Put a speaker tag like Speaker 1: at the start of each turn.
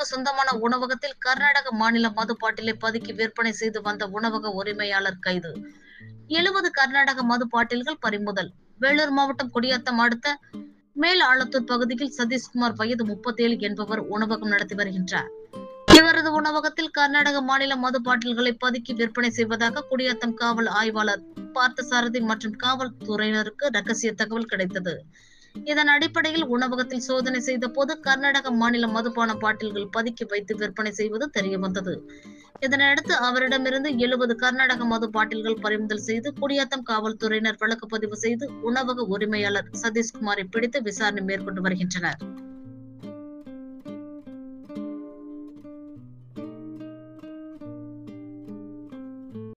Speaker 1: சொந்தமான உணவகத்தில் கர்நாடக மாநில மது பாட்டிலை பதுக்கி விற்பனை செய்து வந்த உணவக உரிமையாளர் கைது. 70 கர்நாடக மது பாட்டில்கள் பறிமுதல். வேலூர் மாவட்டம் குடியாத்தம் அடுத்த மேல் ஆலத்தூர் பகுதியில் சதீஷ்குமார் வயது 37 என்பவர் உணவகம் நடத்தி வருகின்றார். இவரது உணவகத்தில் கர்நாடக மாநில மது பாட்டில்களை பதுக்கி விற்பனை செய்வதாக குடியாத்தம் காவல் ஆய்வாளர் பார்த்தசாரதி மற்றும் காவல்துறையினருக்கு ரகசிய தகவல் கிடைத்தது. இதன் அடிப்படையில் உணவகத்தில் சோதனை செய்த போது கர்நாடக மாநில மதுபான பாட்டில்கள் பதுக்கி வைத்து விற்பனை செய்வது தெரியவந்தது. இதனையடுத்து அவரிடமிருந்து 70 கர்நாடக மது பாட்டில்கள் பறிமுதல் செய்து குடியாத்தம் காவல்துறையினர் வழக்கு பதிவு செய்து உணவக உரிமையாளர் சதீஷ்குமாரை பிடித்து விசாரணை மேற்கொண்டு வருகின்றனர்.